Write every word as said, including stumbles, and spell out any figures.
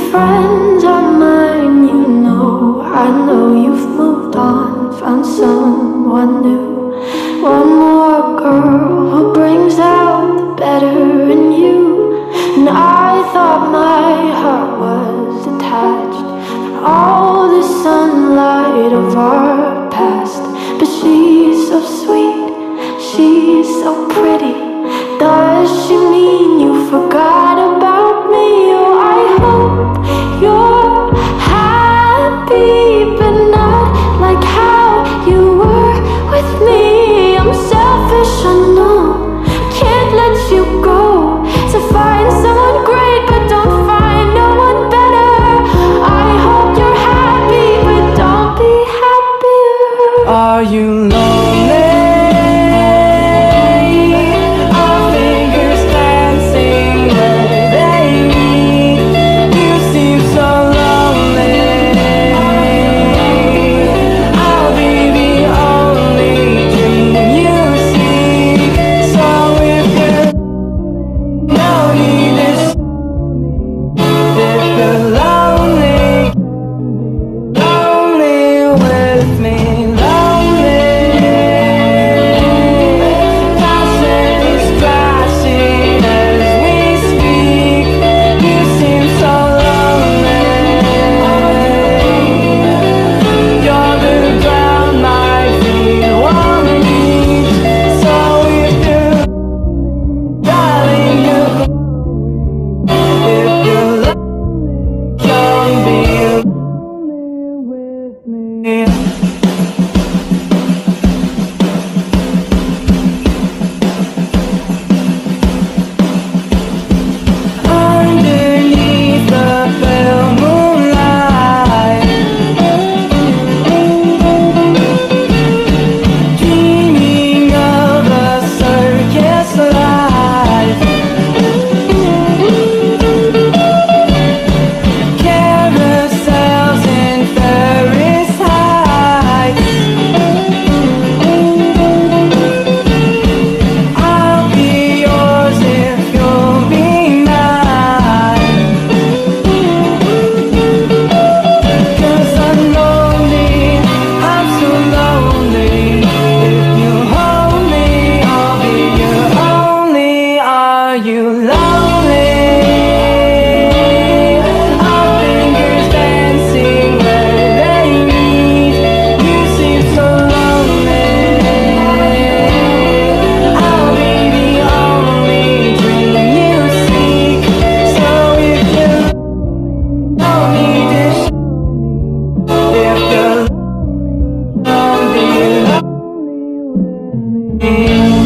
friends are mine, you know. I know you've moved on, found someone new. One more girl who brings out the better in you. And I thought my heart was detached from all the sunlight of our past. But she's so sweet, she's so pretty. Does she mean you forgot about me? Oh, I hope you're happy, but not like how you were with me. I'm selfish, I know, can't let you go. So find someone great, but don't find no one better. I hope you're happy, but don't be happier. Are you lonely? Yeah.